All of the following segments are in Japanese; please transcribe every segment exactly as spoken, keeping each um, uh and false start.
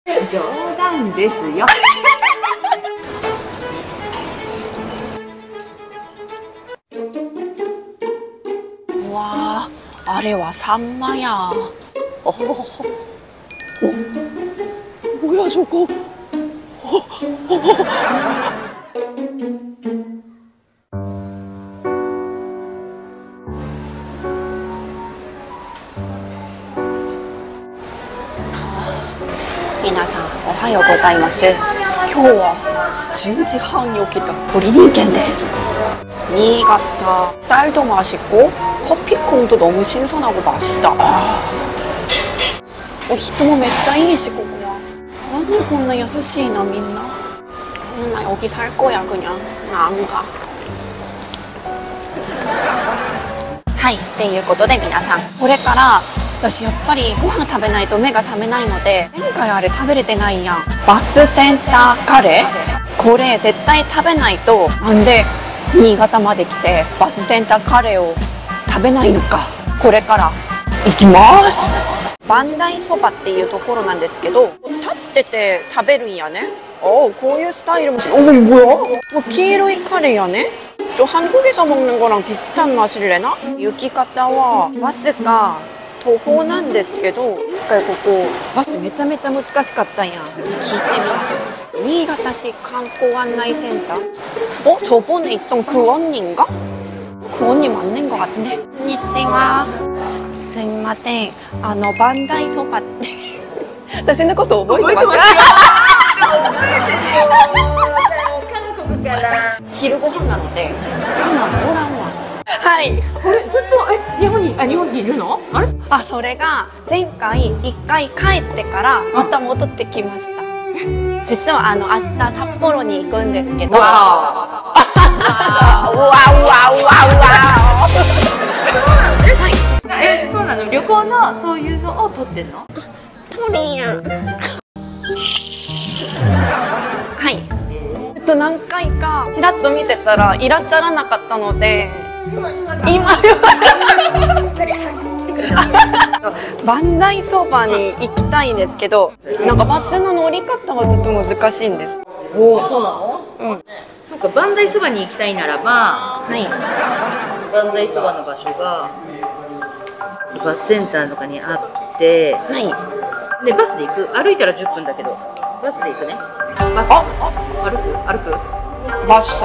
冗談ですよ。 うわー、あれはサンマや。おほほほ。お、おやそこ。おお皆さんおはようございます。今日はじゅうじはんに起きた鳥人間です。新潟쌀도 맛있고 커피콩도 너무 신선하고 맛있다. 아. 어, 人もめっちゃいいしここは。なんでこんな優しいなみんな。みんな여기 살 거야 그냥. 나 안 가. はい、っていうことで皆さんこれから私やっぱりご飯食べないと目が覚めないので、前回あれ食べれてないやん。バスセンターカレー、これ絶対食べないと。なんで新潟まで来てバスセンターカレーを食べないのか。これから行きます。磐梯そばっていうところなんですけど、立ってて食べるんやね。おお、こういうスタイルも。おい뭐야？もう黄色いカレーやね。저 한국에서 먹는 거랑 비슷한 맛일래나? 行き方はバスか徒歩なんですけど、一回ここバスめちゃめちゃ難しかったんや。聞いてみよう。新潟市観光案内センター。어? 저번에 있던 그 언니인가? 그 언니 맞는 것 같은데? 안녕하세요. すみません。あの磐梯そばって私のこと覚えてますか？韓国から昼ご飯なので今おらんわ。はい。 これずっとえ日本にあ日本にいるの？あれ？ あ、それが前回一回帰ってからまた戻ってきました。実はあの明日札幌に行くんですけど。わー。わーわーわーわー。 え、そうなの？旅行のそういうのを撮ってんの？ 撮りやん。はい。えっと何回かちらっと見てたらいらっしゃらなかったので。今磐梯そばに行きたいんですけど、なんかバスの乗り方がちょっと難しいんです。 おお、そうなの？ うん。 そうか、磐梯そばに行きたいならば、 はい。 磐梯そばの場所がバスセンターとかにあって、 はい。 でバスで行く。歩いたらじゅっぷんだけど、バスで行くね。バス。あ、あ、歩く歩く。 バス。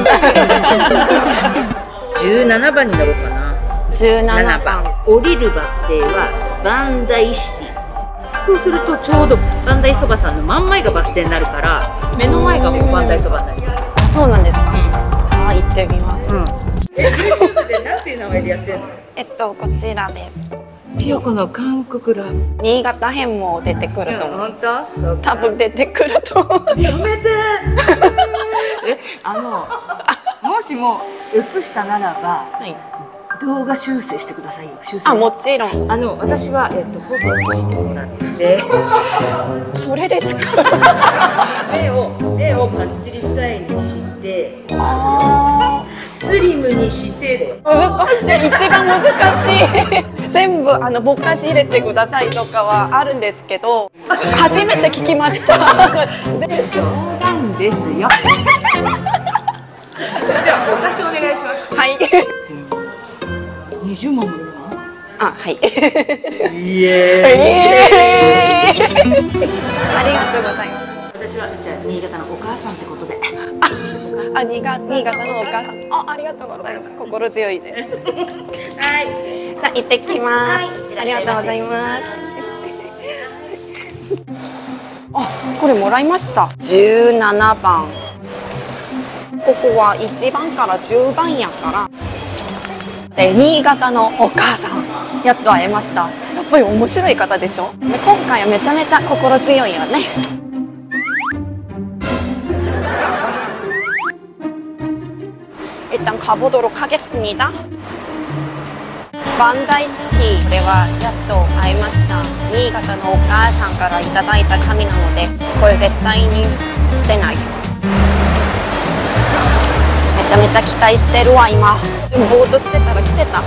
じゅうななばんに乗ろうかな。 じゅうななばん。 降りるバス停は磐梯シティ。そうするとちょうど磐梯そばさんの真ん前がバス停になるから、目の前がもう磐梯そばになります。 あ、そうなんですか。うん、あ、行ってみます。うん。 で、なんていう名前でやってんの？ えっとこちらです。 ピヨコの韓国ラブ。 新潟編も出てくると思う。 本当？ 多分出てくると思う。 やめて。え、あのもしも映したならば、はい、動画修正してくださいよ。修正。 あ、もちろん。 あの私はえっと細くしてもらって。 それですか。 目を目をパッチリ二重にして。 ああ。 スリムにしてで。 難しい。一番難しい。全部あのぼかし入れてくださいとかはあるんですけど、初めて聞きました。 冗談ですよ。じゃあぼかしお願いします。 はい。 にじゅうまんもいるの？ あ、はい。イエーイ。 ありがとうございます。 私はじゃあ新潟のお母さんってことで。 あ、新潟のお母さん。あ、ありがとうございます。心強いで。はい。じゃあ行ってきます。ありがとうございます。あ、これもらいました。じゅうななばん。ここはいちばんからじゅうばんやから。で、新潟のお母さん、やっと会えました。やっぱり面白い方でしょ。で、今回はめちゃめちゃ心強いよね。일단 가보도록 하겠습니다. 반다이 시티ではやっと会いました。新潟のお母さんからいただいた紙なので、これ絶対に捨てない。めちゃめちゃ期待してるわ今。でもぼーっとしてたら来てた。あ、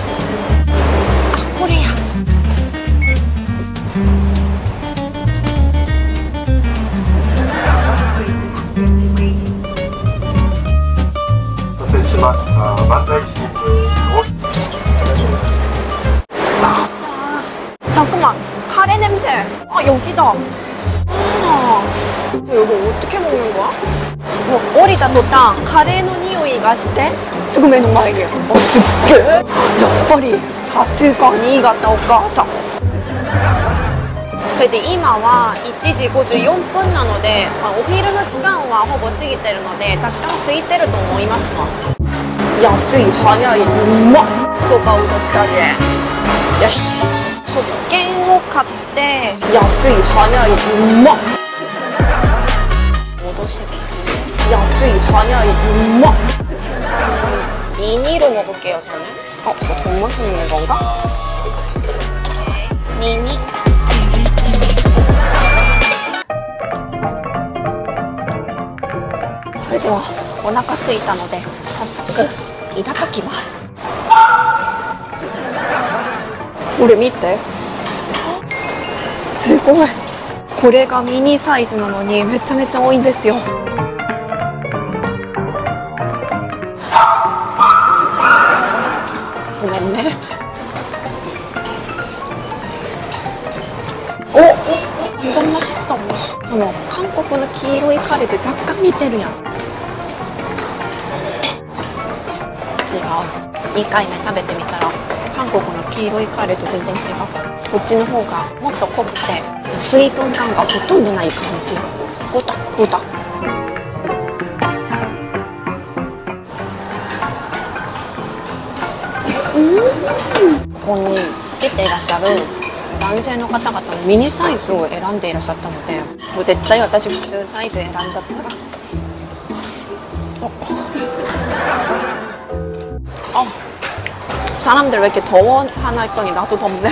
これや。 ました万代新聞を 아싸. 잠깐만, 카레 냄새. 아, 여기다. 아, 너 여기 어떻게 먹는 거야? 뭐, 오리다 도다 카레의匂いがしてすぐ目の前に。あ、すっげえ。やっぱりさすが新潟お母さん。それで今はいちじごじゅうよんぷんなので、まあ、お昼の時間はほぼ過ぎてるので若干空いてると思いますわ。安い早い、うまっ。そばうどんカレー。よし、食券を買って安い早い、うまっ。戻し기준安い早い、うまっ。미니로 먹을게요 저는. 어, 저거 돈 맞추는 건가? 미니.それではお腹空いたので早速いただきます。これ見て、すごい。これがミニサイズなのにめちゃめちゃ多いんですよ。ごめんね。お、めちゃましたもん。その韓国の黄色いカレーって若干似てるやん。違う。にかいめ食べてみたら韓国の黄色いカレーと全然違う。こっちの方がもっと濃くて水分感がほとんどない感じ。グタグタ。うん、ここに出ていらっしゃる男性の方々もミニサイズを選んでいらっしゃったので、もう絶対私普通サイズ選んだったら、아, 사람들 왜 이렇게 더워 하나 했더니 나도 덥네.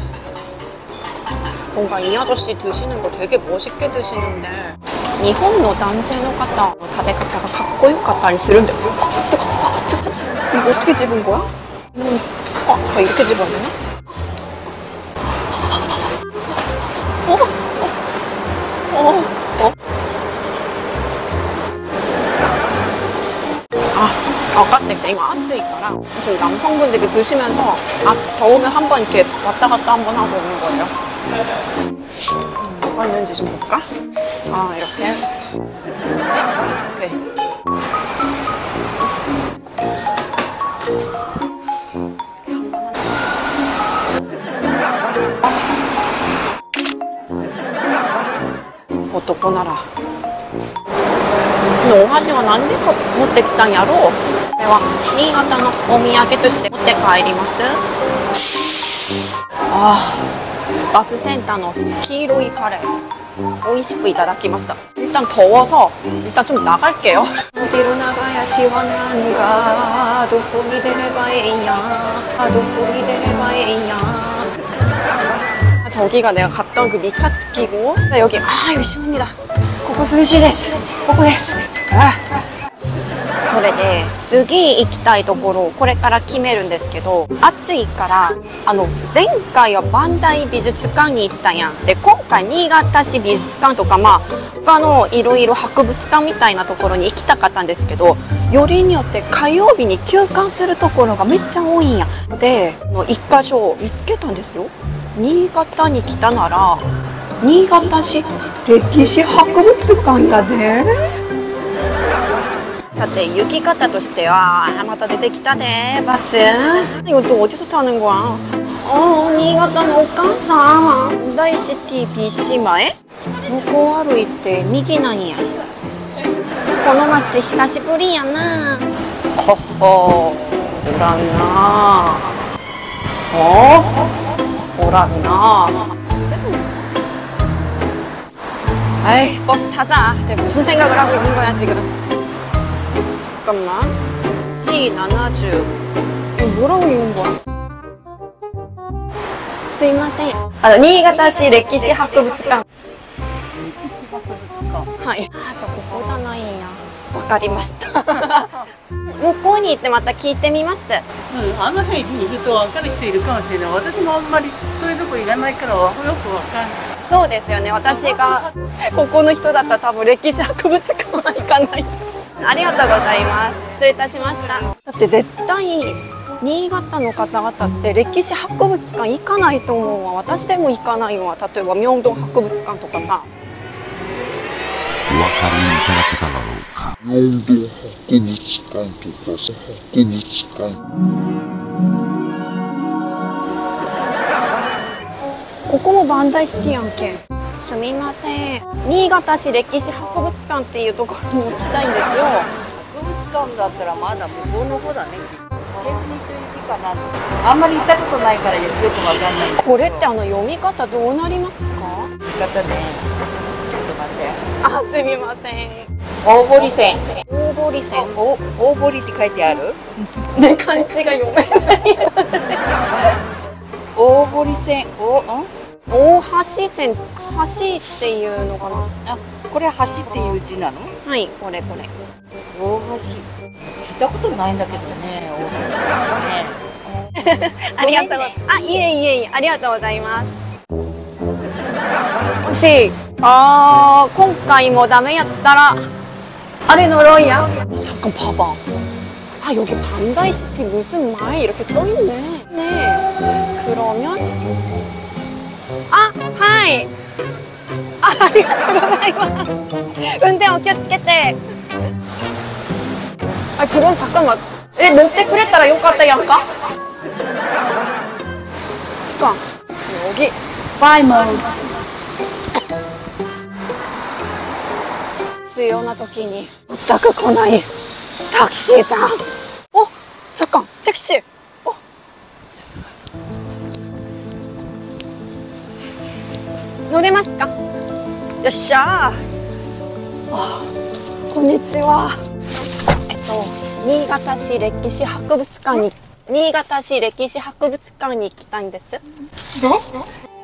뭔가 이 아저씨 드시는 거 되게 멋있게 드시는데 일본의 남성の方の食べ方がかっこよかったりするんで、あ、뜨거, 아, 이거 어떻게 집은 거야? 음, 아, 잠깐 이렇게 집어야 되나? 어? 어? 어? 어? 아, 아깝네. 이거 아츠이니까 지금 남성분들이 드시면서 아, 더우면 한번 이렇게 왔다 갔다 한번 하고 오는 거예요. 음, 뭐가 있는지 좀 볼까? 아, 이렇게. 네, 이렇게.男なら。このお箸は何でか持ってきたんやろう。これは新潟のお土産として持って帰ります。ああ、バスセンターの黄色いカレー美味しくいただきました。일단 더워서 일단 좀 나갈게요. 어디로 나가야 시원한가? 도코니 데레바에이야. 도코니 데레바에이야. 저기가 내가 갔던 그 미카츠키고, 여기, 아, 여기 시원합니다. 고고 스시です. 고고です. 아. それで次行きたいところをこれから決めるんですけど、暑いからあの前回は磐梯美術館に行ったんやん。で今回新潟市美術館とか、まあ他のいろいろ博物館みたいなところに行きたかったんですけど、よりによって火曜日に休館するところがめっちゃ多いんや。で一箇所見つけたんですよ。新潟に来たなら新潟市歴史博物館やで。さて行き方としては、また出てきたねバス。이거 또 어디서 타는 거야? 어,新潟のお母さん。大シティ 비씨前？向こう歩いて右なんや。この街久しぶりやな。ほほ、おらんな。어? 오라구나. 에이, 버스 타자. 무슨 생각을 하고 있는 거야 지금? 잠깐만. 씨 나나주. 이거 뭐라고 읽는 거야? すいません。あの新潟市歴史博物館。はい。あ、じゃあここじゃないんや。わかりました。向こうに行ってまた聞いてみます。 うん、あの辺にいると分かる人いるかもしれない。私もあんまりそういうとこいらないからよく分かんない。 そうですよね。私がここの人だったら多分歴史博物館は行かない。 ありがとうございます。失礼いたしました。だって絶対新潟の方々って歴史博物館行かないと思うわ。私でも行かないわ。例えば明洞博物館とかさ。 お分かりいただけただろうか。明洞博物館とかさ、博物館。 ここもバンダイシティやんけ。すみません。新潟市歴史博物館っていうところに行きたいんですよ。 博物館だったらまだ向こうの方だね。スケープに中行きかな。あんまり行ったことないからよくわかんない。 これってあの読み方どうなりますか？ 言い方ね。ちょっと待って。 あ、すみません。 大堀線。 大堀線。 お、大堀って書いてある？ で、漢字が読めない。 大堀線。お、ん？ 大橋線。橋っていうのかな。 あ、これ橋っていう字なの？ はい、これこれ。 大橋。聞いたことないんだけどね。大橋ね。 ありがとうございます。あ、いえいえいえ、ありがとうございます。もし、あー、今回もダメやったら、あれ呪いや。잠깐 봐봐. 아, 여기 반다이시티 무슨 말 이렇게 써 있네. 네. 그러면 아, 하이. 아, 아리가토고자이마스. 운전お気をつけて. 아, 그럼 잠깐만. 에, 놓대 그랬다라よかったやんか? 잠깐. 여기 Buy mode. 必要な時に全く来ないタクシーさん。お、잠깐タクシー。お、乗れますか？よっしゃー。あ、こんにちは。えっと新潟市歴史博物館に新潟市歴史博物館に行きたいんです。で？